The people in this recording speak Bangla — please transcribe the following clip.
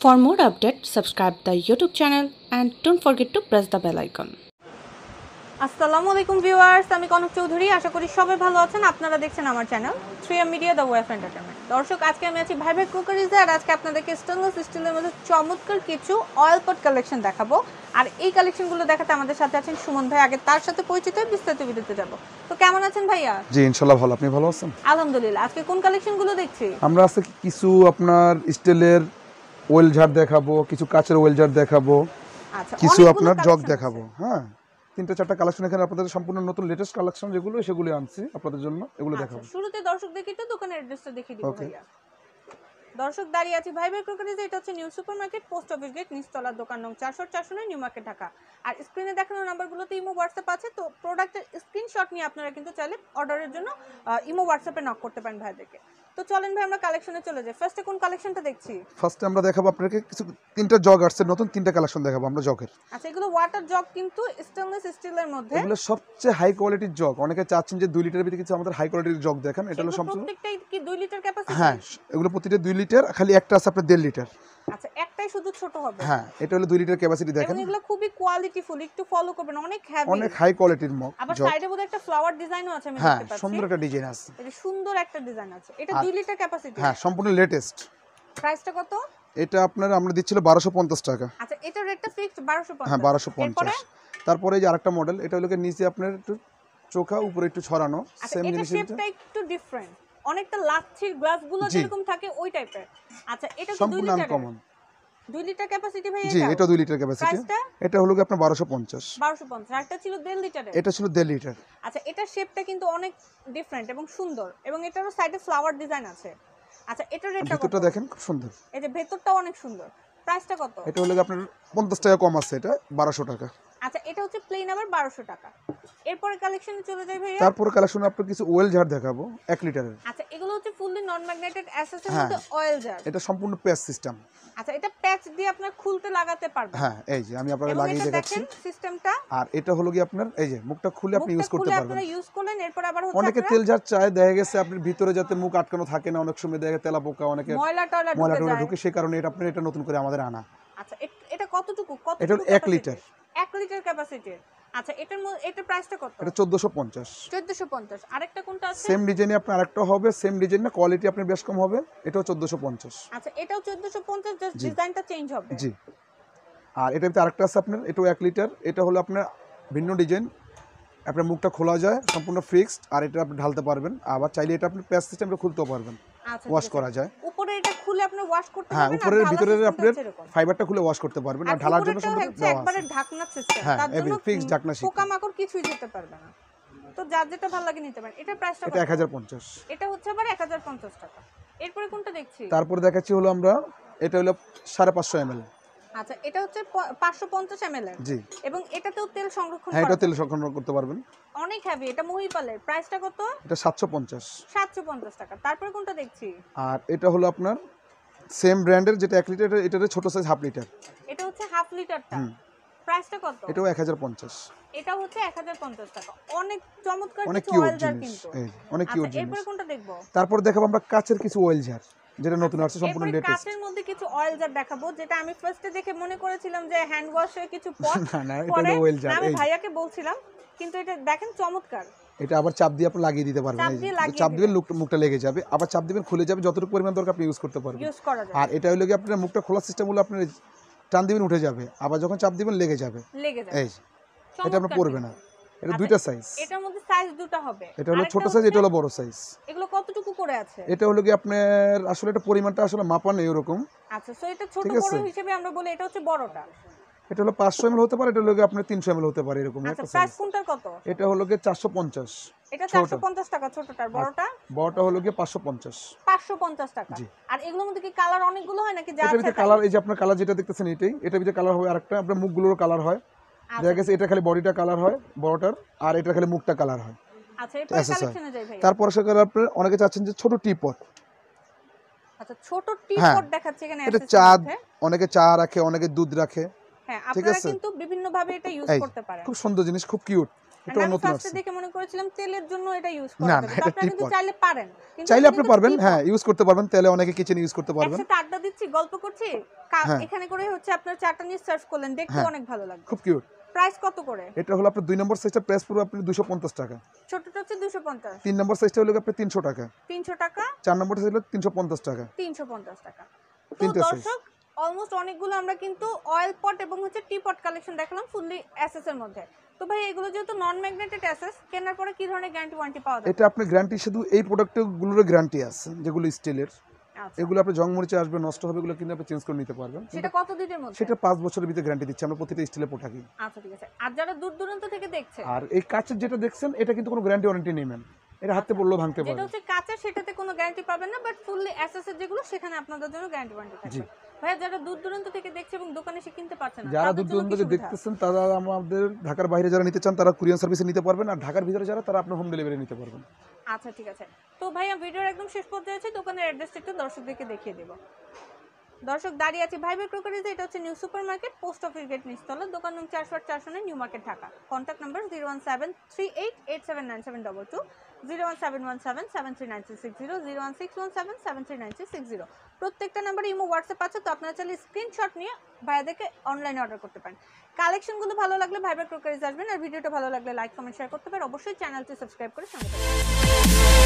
For more updates, subscribe the YouTube channel and don't forget to press the bell icon. আসসালামু আলাইকুম ভিউয়ার্স, আমি কনক চৌধুরী। আশা করি সবাই ভালো আছেন। আপনারা দেখছেন আমার channel 3M media the way of entertainment. দর্শক, আজকে আমি আছি ভাই ভাই কুকারিজে, আর আজকে আপনাদেরকে স্টেনলেস স্টিলের মধ্যে চমৎকার কিছু অয়েল পট কালেকশন দেখাবো। আর এই কালেকশনগুলো দেখাতে আমাদের সাথে আছেন সুমন ভাই। আগে তার সাথে পরিচিত হয়ে বিস্তারিত ভিডিওতে যাব। তো কেমন আছেন ভাইয়া? জি ইনশাআল্লাহ ভালো। আপনি ভালো আছেন? আলহামদুলিল্লাহ। আজকে কোন কালেকশনগুলো দেখছি? আমরা আজকে কিছু আপনার স্টিলের ওয়েল জার দেখাবো, কিছু কাচের ওয়েল জার দেখাবো, আচ্ছা, কিছু আপনার জগ collection দেখাবো। হ্যাঁ, তিনটা চারটা কালেকশন এখানে আপনাদের সম্পূর্ণ নতুন লেটেস্ট কালেকশন যেগুলো সেগুলো আনছি আপনাদের জন্য, এগুলো দেখাবো। শুরুতে দর্শকদের একটু দোকানের অ্যাড্রেসটা দেখিয়ে দিব ভাইয়া। দর্শক, দাঁড়িয়ে আছি ভাই ভাই কুকারিজে। এটা হচ্ছে new super market, post office gate, নিচতলার দোকান নং 409 নিউ মার্কেট, ঢাকা। আর স্ক্রিনে দেখানো নাম্বারগুলোতে ইমো হোয়াটসঅ্যাপ আছে। তো প্রোডাক্টের স্ক্রিনশট নিয়ে আপনারা কিন্তু চাইলে অর্ডারের জন্য ইমো হোয়াটসঅ্যাপে নক করতে পারেন ভাইদেরকে। তো চলেন ভাই আমরা কালেকশনে চলে যাই। ফার্স্টে কোন কালেকশনটা দেখছি? ফার্স্টে আমরা দেখাবো আপনাকে কিছু তিনটা জগ আসছে, নতুন তিনটা কালেকশন দেখাবো আমরা জগের। আচ্ছা, এগুলো ওয়াটার জগ কিন্তু স্টেনলেস স্টিলের মধ্যে। এগুলো সবচেয়ে হাই কোয়ালিটির জগ। অনেকে চাচ্ছেন যে 2 লিটারের ভিতরে কিছু আমাদের হাই কোয়ালিটির জগ দেখেন। এটা হলো সম্পূর্ণ প্রত্যেকটাই কি 2 লিটার ক্যাপাসিটি? হ্যাঁ, এগুলো প্রতিটা 2 লিটার, খালি একটা আছে আপনার 1.5 লিটার। আচ্ছা, একটাই শুধু ছোট হবে। হ্যাঁ, এটা হলো 2 লিটার ক্যাপাসিটি দেখেন। এগুলো খুবই কোয়ালিটিফুল, একটু ফলো করবেন, অনেক হেভি, অনেক হাই কোয়ালিটির মগ। আবার সাইডে বোধহয় একটা ফ্লাওয়ার ডিজাইনও আছে আমি হ্যাঁ, দেখতে পাচ্ছি। সুন্দর একটা ডিজাইন আছে। এটা সুন্দর একটা ডিজাইন আছে। এটা 2 লিটার ক্যাপাসিটি। হ্যাঁ, সম্পূর্ণ লেটেস্ট। প্রাইসটা কত? এটা আপনার আমরা দিচ্ছিল 1250 টাকা। আচ্ছা, এটা রেটটা ফিক্সড 1250। হ্যাঁ, 1250। তারপরে এই যে আরেকটা মডেল, এটা হলো নিচে আপনার একটু চোখা, উপরে একটু ছড়ানো, সেম জিনিস। এটা শেপটা একটু ডিফারেন্ট, অনেকটা লাচ্ছির গ্লাসগুলো যেরকম থাকে ওই টাইপের। আচ্ছা, এটা কি 2 সম্পূর্ণ লিটার? আনকমন। 2 লিটার ক্যাপাসিটি ভাই? জি, এটা 2 লিটার ক্যাপাসিটি। এটা হলো আপনার 1250। 1250। একটা ছিল 1.5 লিটারের। এটা ছিল 1.5 লিটার। আচ্ছা, এটা শেপটা কিন্তু অনেক ডিফারেন্ট এবং সুন্দর, এবং এটারও সাইডে ফ্লাওয়ার ডিজাইন আছে। আচ্ছা, এটার রেটটা কত? ভিতরটা দেখেন খুব সুন্দর। এই যে ভেতরটাও অনেক সুন্দর। প্রাইসটা কত? এটা হলো আপনার 50 টাকা কম আছে, এটা 1200 টাকা। আচ্ছা, এটা হচ্ছে প্লেন আবার 1200 টাকা। এরপরে কালেকশনে চলে যাই ভাইয়া। তারপরে কালেকশন আপনাদের কিছু ওয়েল জার দেখাবো 1 লিটারের। আচ্ছা, এগুলো হচ্ছে ফুললি নন ম্যাগনেটেড অ্যাসেসের মধ্যে অয়েল জার। এটা সম্পূর্ণ প্যাচ সিস্টেম। আচ্ছা, এটা প্যাচ দিয়ে আপনার খুলতে লাগাতে পারবেন। হ্যাঁ, এই যে আমি আপনাকে লাগিয়ে দেখাচ্ছি সিস্টেমটা। আর এটা হলো আপনার এই যে মুখটা খুলে আপনি ইউজ করতে পারবেন। আপনারা ইউজ করলেন, এরপর আবার হচ্ছে অনেকে তেল জার চায়, দেখা গেছে আপনার ভিতরে যাতে মুখ আটকানো থাকে না, অনেক সময় দেখা তেলা পোকা, অনেকে ময়লা ঢুকে, সেই কারণে এটা আপনার এটা নতুন করে আমাদের আনা। আচ্ছা, এটা কতটুকু? এটা হলো 1 লিটার। 1 litre capacity. আচ্ছা, এটার প্রাইসটা কত? এটা 1450। 1450। আরেকটা কোনটা আছে? সেম ডিজাইনে আপনার আরেকটা হবে, সেম ডিজাইন না, কোয়ালিটি আপনার বেশ কম হবে। এটাও 1450। আচ্ছা, এটাও 1450, জাস্ট ডিজাইনটা চেঞ্জ হবে। জি। আর এটাতে আরেকটা আছে আপনার, এটাও 1 লিটার। এটা হলো আপনার ভিন্ন ডিজাইন, আপনার মুখটা খোলা যায়, সম্পূর্ণ ফিক্সড। আর এটা আপনি ঢালতে পারবেন, আবার চাইলে এটা আপনি প্যাচ সিস্টেমটা খুলতেও পারবেন, ওয়াশ করা যায়। উপরে এটা খুলে আপনি ওয়াশ করতে পারবেন। হ্যাঁ, উপরের ভিতরের আপনার ফাইবারটা খুলে ওয়াশ করতে পারবেন। আর ঢালার জন্য সুন্দর দেওয়া আছে একবারে ঢাকনা সিস্টেম, হ্যাঁ, তার জন্য ফিক্সড ঢাকনা সিস্টেম, পোকামাকড় কিছুই যেতে পারবে না। তো যার যেটা ভালো লাগে নিতে পারেন। এটার প্রাইসটা কত? এটা 1050। এটা হচ্ছে আবার 1050 টাকা। এরপরে কোনটা দেখছি? তারপরে দেখাচ্ছি হলো আমরা, এটা হলো 550 ml। আচ্ছা, এটা হচ্ছে 550 ml এর। জি। এবং এটাতেও তেল সংরক্ষণ করা। হ্যাঁ, এটা তেল সংরক্ষণ করতে পারবেন। অনেক হেভি। এটা মহিপালের। প্রাইসটা কত? এটা 750। 750 টাকা। তারপরে কোনটা দেখছি? আর এটা হলো আপনার সেম ব্র্যান্ডের, যেটা 1 লিটার, এটার ছোট সাইজ হাফ লিটার। এটা হচ্ছে হাফ লিটারটা। প্রাইসটা কত? এটাও 1050। এটা হচ্ছে 1050 টাকা। অনেক চমৎকার অনেক কিছু কিউট অয়েল জার জিনিস, কিন্তু। এই অনেক কিউট জিনিস। এরপরে কোনটা দেখব? তারপর দেখাবো আমরা কাচের কিছু অয়েল জার, যেটা নতুন আসছে, সম্পূর্ণ লেটেস্ট। কাচের মধ্যে কিছু অয়েল জার দেখাবো, যেটা আমি ফার্স্টে দেখে মনে করেছিলাম যে হ্যান্ড ওয়াশের কিছু পট। না, এটা হলো অয়েল জার। আমি ভাইয়াকে বলছিলাম, কিন্তু এটা দেখেন চমৎকার। এটা আবার চাপ দিয়ে আপনি লাগিয়ে দিতে পারবেন। চাপ দিবেন, মুখটা লেগে যাবে, আবার চাপ দিবেন খুলে যাবে, যতটুকু পরিমাণ দরকার আপনি ইউজ করতে পারবেন। ইউজ করা যায়। আর এটা হলো কি আপনার মুখটা খোলা সিস্টেম হলো, আপনি টান দিবেন উঠে যাবে, আবার যখন চাপ দিবেন লেগে যাবে। এই এটা আপনার পড়বে না। এটা দুইটা সাইজ। এটার মধ্যে সাইজ দুটো হবে। এটা হলো ছোট সাইজ, এটা হলো বড় সাইজ। এগুলো কতটুকু করে আছে? এটা হলো কি আপনার আসলে এটা পরিমাণটা আসলে মাপা নেই এরকম। আচ্ছা, সো এটা ছোট বড় হিসেবে আমরা বলি, এটা হচ্ছে বড়টা। এটা হলো 500 ml হতে পারে, এটা হলো কি আপনার 300 ml হতে পারে, এরকম একটা সাইজ। প্রাইস কোনটার কত? এটা হলো কি 450। এটা 450 টাকা ছোটটার, বড়টা হলো কি 550। 550 টাকা। আর এগুলোর মধ্যে কি কালার অনেকগুলো হয় নাকি? যা আছে কালার, এই যে আপনার কালার যেটা দেখতেছেন এটাই, এটার ভিতরে কালার হবে আরেকটা, আপনার মুখগুলোর কালার হয়। দেখা গেছে এটা খালি বডিটা কালার হয় বড়টার, আর এটা খালি মুখটা কালার হয়। আচ্ছা, এরপর কালেকশনে যাই ভাই। তারপর সেখানে আপনারা অনেকে চাচ্ছেন যে ছোট টিপট। আচ্ছা, ছোট টিপট দেখাচ্ছে এখানে। এটা চা, অনেকে চা রাখে, অনেকে দুধ রাখে। হ্যাঁ, আপনারা কিন্তু বিভিন্ন ভাবে এটা ইউজ করতে পারেন। খুব সুন্দর জিনিস, খুব কিউট। এটা আমি নতুন ফার্স্টে আসছে। দেখে মনে করেছিলাম তেলের জন্য এটা ইউজ না, করা না, যাবে। এটা আপনারা কিন্তু teapot। চাইলে পারেন। কিন্তু চাইলে এটা আপনি কিন্তু পারবেন, teapot। হ্যাঁ, ইউজ করতে পারবেন। তেলে অনেকে কিচেনে ইউজ করতে পারবেন। একসাথে আড্ডা দিচ্ছি, গল্প করছি, হ্যাঁ। এখানে করে হচ্ছে আপনার চাটা নিয়ে সার্ভ করলেন, দেখতেও হ্যাঁ, অনেক ভালো লাগবে। খুব কিউট। প্রাইস কত করে? এটা হলো আপনার 2 নম্বর সাইজটা প্রাইস পড়বে আপনি 250 টাকা। ছোটটা হচ্ছে 250, 3 নম্বর সাইজটা হলো আপনার 300 টাকা। 300 টাকা, 4 নম্বরটা হলো 350 টাকা। 350 টাকা। তো তিনটা সাইজ। দর্শক অলমোস্ট অনেকগুলো আমরা কিন্তু অয়েল পট এবং হচ্ছে টি পট কালেকশন দেখলাম ফুললি এসএস এর মধ্যে। তো ভাই এগুলো যেহেতু নন ম্যাগনেটেড এসএস, কেনার পরে কি ধরনের গ্যারান্টি ওয়ারেন্টি পাওয়া যাবে? এটা আপনি গ্যারান্টি শুধু এই প্রোডাক্টগুলোর গ্যারান্টি আছে যেগুলো স্টিলের। আচ্ছা, এগুলো আপনি জং মরিচে আসবে, নষ্ট হবে, এগুলো কিন্তু আপনি চেঞ্জ করে নিতে পারবেন। সেটা কত দিনের মধ্যে? সেটা 5 বছরের ভিতরে গ্যারান্টি দিচ্ছি আমরা প্রতিটা স্টিলের প্রোডাক্টই। আচ্ছা ঠিক আছে। আর যারা দূর দূরান্ত থেকে দেখছে, আর এই কাচের যেটা দেখছেন এটা কিন্তু কোনো গ্যারান্টি ওয়ারেন্টি নেই ম্যাম। এটা হাতে পড়লেও ভাঙতে যেটা পারে। হচ্ছে কাঁচের সেটাতে কোনো গ্যারান্টি পাবেন না, বাট ফুললি এসএস এর যেগুলো সেখানে আপনাদের জন্য গ্যারান্টি ওয়ারেন্টি থাকবে। ভাইয়া যারা দূর দূরান্ত থেকে দেখছে এবং দোকানে এসে কিনতে পারছে না, যারা তাদের দূর জন্য দূরান্ত কি থেকে সুবিধা? দেখতেছেন তারা আমাদের ঢাকার বাইরে যারা নিতে চান তারা কুরিয়ার সার্ভিসে নিতে পারবেন, আর ঢাকার ভিতরে যারা তারা আপনার হোম ডেলিভারি নিতে পারবেন। আচ্ছা ঠিক আছে। তো ভাইয়া ভিডিওর একদম শেষ পর্যায়ে আছে, দোকানের অ্যাড্রেসটা একটু দর্শকদেরকে দেখিয়ে দেব। দর্শক দাঁড়িয়ে আছি ভাইবের ক্রোকারিজে। এটা হচ্ছে new super market, post office gate নিচতলা, দোকান নং 4/409, new market, Dhaka. Contact number 01738879722, 01717739660, 01617739660। প্রত্যেকটা নাম্বারে ইমো হোয়াটসঅ্যাপ আছে, তো আপনারা চাইলে স্ক্রিনশট নিয়ে ভাইয়াদেরকে অনলাইনে অর্ডার করতে পারেন। কালেকশনগুলো ভালো লাগলে ভাইবের ক্রোকারিজ আসবেন, আর ভিডিওটা ভালো লাগলে লাইক কমেন্ট শেয়ার করতে পারেন। অবশ্যই চ্যানেলটি সাবস্ক্রাইব করে সঙ্গে থাকবেন।